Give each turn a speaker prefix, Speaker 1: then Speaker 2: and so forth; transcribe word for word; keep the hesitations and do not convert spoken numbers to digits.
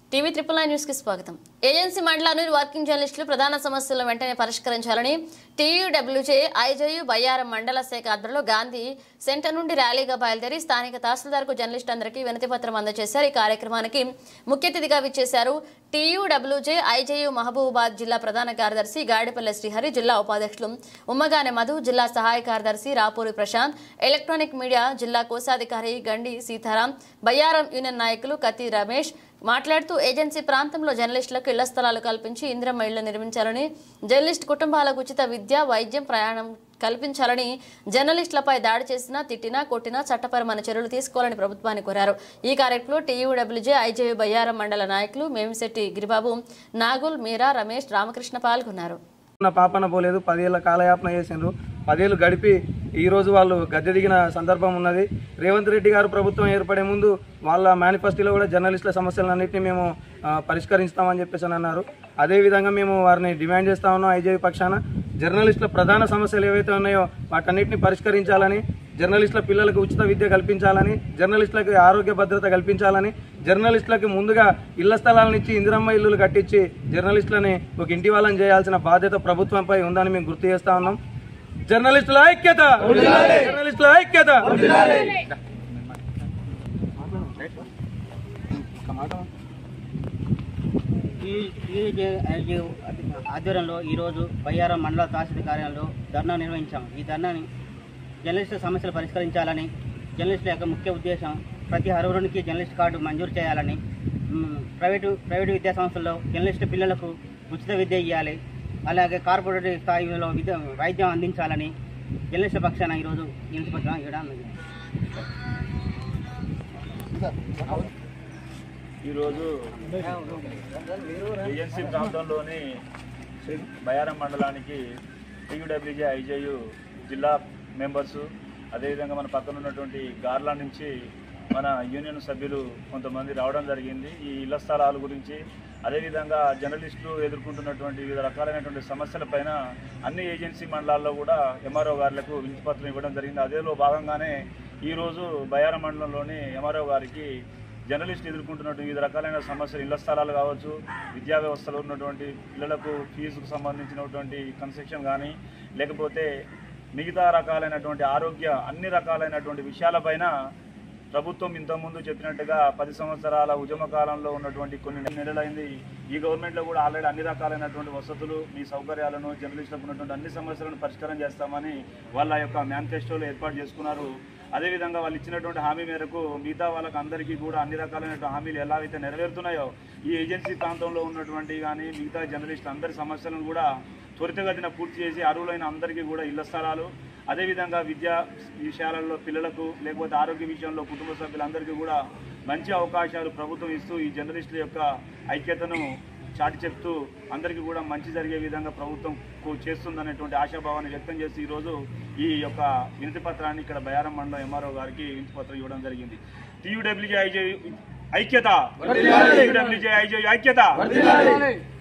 Speaker 1: TV triple nine news కి స్వాగతం. Agency మండలాన్ని వర్కింగ్ జర్నలిస్టులు ప్రధాన సమస్యలను వెంటనే పరిష్కరించాలని టీయూడబ్ల్యూజే ఐజేయు బయ్యారం మండల శాఖ ఆధ్వర్యంలో గాంధీ సెంటర్ నుండి ర్యాలీగా బయలుదేరి స్థానిక తహసీల్దార్కు జర్నలిస్టులందరికీ వినతి పత్రం అందజేశారు. ఈ కార్యక్రమానికి ముఖ్య అతిథిగా విచ్చేశారు టీయూడబ్ల్యూజే ఐజేయు మహబూబాబాద్ జిల్లా ప్రధాన కార్యదర్శి గాడిపల్లె శ్రీహరి, జిల్లా ఉపాధ్యక్షులు ఉమ్మగానే మధు, జిల్లా సహాయ కార్యదర్శి రాపూరి ప్రశాంత్, ఎలక్ట్రానిక్ మీడియా జిల్లా కోశాధికారి గండి సీతారాం, బయ్యారం యూనియన్ నాయకులు కత్తి రమేష్ మాట్లాడుతూ ఏజెన్సీ ప్రాంతంలో జర్నలిస్టులకు ఇళ్ల స్థలాలు కల్పించి ఇందిరమ్మ ఇళ్లు నిర్మించాలని, జర్నలిస్ట్ కుటుంబాలకు ఉచిత విద్య, వైద్యం, ప్రయాణం కల్పించాలని, జర్నలిస్టులపై దాడి చేసినా, తిట్టినా, కొట్టినా చట్టపరమైన చర్యలు తీసుకోవాలని ప్రభుత్వాన్ని కోరారు. ఈ కార్యక్రమంలో టీయూడబ్ల్యూజే ఐజేయు బయ్యారం మండల నాయకులు మేమిశెట్టి గిరిబాబు, నాగుల్, మీరా, రమేష్, రామకృష్ణ పాల్గొన్నారు.
Speaker 2: పాపన పోలేదు, పదేళ్ల కాలయాపన చేసిండ్రు. పదేళ్ళు గడిపి ఈరోజు వాళ్ళు గద్దె దిగిన సందర్భం ఉన్నది. రేవంత్ రెడ్డి గారు ప్రభుత్వం ఏర్పడే ముందు వాళ్ళ మేనిఫెస్టోలో కూడా జర్నలిస్టుల సమస్యలన్నింటినీ మేము పరిష్కరిస్తామని చెప్పేసి అని అన్నారు. అదేవిధంగా మేము వారిని డిమాండ్ చేస్తా ఉన్నాం. ఐజేయు పక్షాన జర్నలిస్టుల ప్రధాన సమస్యలు ఏవైతే ఉన్నాయో వాటన్నిటిని పరిష్కరించాలని, జర్నలిస్టుల పిల్లలకు ఉచిత విద్య కల్పించాలని, జర్నలిస్టులకు ఆరోగ్య భద్రత కల్పించాలని, జర్నలిస్టులకు ముందుగా ఇళ్ల స్థలాలనిచ్చి ఇందిరమ్మ ఇల్లులు కట్టించి జర్నలిస్టులని ఒక ఇంటి వాళ్ళని చేయాల్సిన బాధ్యత ప్రభుత్వంపై ఉందని మేము గుర్తు చేస్తా ఉన్నాం. జర్నలిస్టుల ఐక్యత, జర్నలిస్టుల ఐక్యత.
Speaker 3: ఆధ్వర్యంలో ఈరోజు బయ్యారం మండల తహసీల్దార్ కార్యాలయంలో ధర్నా నిర్వహించాం. ఈ ధర్నాని జర్నలిస్టుల సమస్యలు పరిష్కరించాలని, జర్నలిస్టుల యొక్క ముఖ్య ఉద్దేశం ప్రతి అర్హునికి జర్నలిస్ట్ కార్డు మంజూరు చేయాలని, ప్రైవేటు ప్రైవేటు విద్యా సంస్థల్లో జర్నలిస్టు పిల్లలకు ఉచిత విద్య ఇవ్వాలి, అలాగే కార్పొరేట్ స్థాయిలో విద్య వైద్యం అందించాలని జర్నలిస్టుల పక్షాన ఈరోజు వినతి పత్రం ఇవ్వడం.
Speaker 4: ఈరోజు ఏజెన్సీ ప్రాంతంలోని బయ్యారం మండలానికి టీయూడబ్ల్యూజే ఐజేయు జిల్లా మెంబర్సు, అదేవిధంగా మన పక్కన ఉన్నటువంటి గార్లా నుంచి మన యూనియన్ సభ్యులు కొంతమంది రావడం జరిగింది. ఈ ఇళ్ల స్థలాల గురించి, అదేవిధంగా జర్నలిస్టులు ఎదుర్కొంటున్నటువంటి వివిధ రకాలైనటువంటి సమస్యలపైన అన్ని ఏజెన్సీ మండలాల్లో కూడా ఎంఆర్ఓ గారులకు వినతిపత్రం ఇవ్వడం జరిగింది. అదేలో భాగంగానే ఈరోజు బయ్యారం మండలంలోని ఎంఆర్ఓ గారికి జర్నలిస్టులు ఎదుర్కొంటున్నటువంటి వివిధ రకాలైన సమస్యలు, ఇళ్ల స్థలాలు కావచ్చు, విద్యా వ్యవస్థలో ఉన్నటువంటి పిల్లలకు ఫీజుకు సంబంధించినటువంటి కన్సెషన్ కానీ, లేకపోతే మిగతా రకాలైనటువంటి ఆరోగ్య అన్ని రకాలైనటువంటి విషయాలపైన ప్రభుత్వం ఇంతకుముందు చెప్పినట్టుగా పది సంవత్సరాల ఉద్యమ కాలంలో ఉన్నటువంటి కొన్ని నెలలైంది. ఈ గవర్నమెంట్లో కూడా ఆల్రెడీ అన్ని రకాలైనటువంటి వసతులు, మీ సౌకర్యాలను, జర్నలిస్టులకు ఉన్నటువంటి అన్ని సమస్యలను పరిష్కారం చేస్తామని వాళ్ళ యొక్క మేనిఫెస్టోలో ఏర్పాటు చేసుకున్నారు. అదేవిధంగా వాళ్ళు ఇచ్చినటువంటి హామీ మేరకు మిగతా వాళ్ళకి అందరికీ కూడా అన్ని రకాలైనటువంటి హామీలు ఎలా అయితే నెరవేరుతున్నాయో ఈ ఏజెన్సీ ప్రాంతంలో ఉన్నటువంటి కానీ మిగతా జర్నలిస్టులు అందరి సమస్యలను కూడా త్వరితగతిన పూర్తి చేసి అర్హులైన అందరికీ కూడా ఇళ్ల స్థలాలు, అదేవిధంగా విద్యా విషయాలలో పిల్లలకు, లేకపోతే ఆరోగ్య విషయంలో కుటుంబ సభ్యులందరికీ కూడా మంచి అవకాశాలు ప్రభుత్వం ఇస్తూ ఈ జర్నలిస్టుల యొక్క ఐక్యతను చాటి చెప్తూ అందరికీ కూడా మంచి జరిగే విధంగా ప్రభుత్వం చేస్తుందనేటువంటి ఆశాభావాన్ని వ్యక్తం చేసి ఈరోజు ఈ యొక్క వినతి పత్రాన్ని ఇక్కడ బయ్యారం మండలం ఎంఆర్ఓ గారికి వినతి పత్రం ఇవ్వడం జరిగింది. టీయూడబ్ల్యూజే ఐజేయు ఐక్యత, టీయూడబ్ల్యూజే ఐజేయు ఐక్యత.